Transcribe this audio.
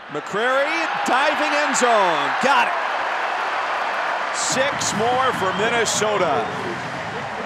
McCrary diving end zone. Got it. 6 more for Minnesota.